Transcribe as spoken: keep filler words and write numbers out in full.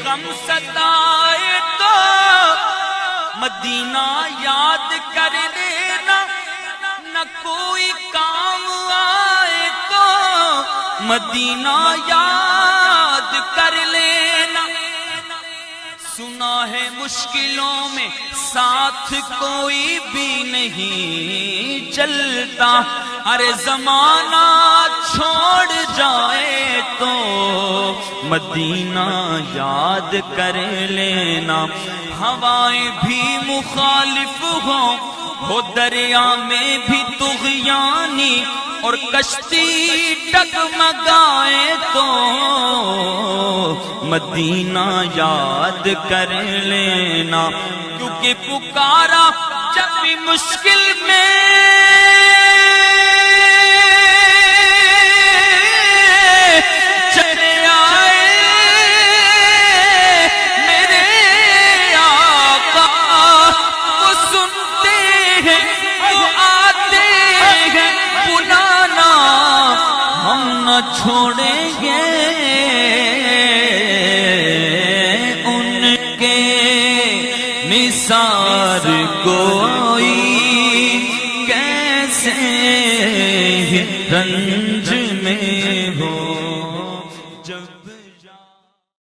غم ستائے تو مدینہ یاد کر لینا، نہ کوئی کام آئے تو مدینہ یاد کر لینا۔ سنا ہے مشکلوں میں ساتھ کوئی بھی نہیں چلتا، ارے زمانہ چھوڑ جائے تو مدینہ یاد کر لینا۔ ہوائیں بھی مخالف ہوں، ہو دریا میں بھی طغیانی، اور کشتی ڈگمگائے تو مدینہ یاد کر لینا۔ کیونکہ پکارا جب بھی مشکل میں چلے آئے میرے آقا، وہ سنتے ہیں وہ آتے ہیں، بلانا ہم نہ چھوڑیں گے ان کے نثار کوئی کیسے رنج میں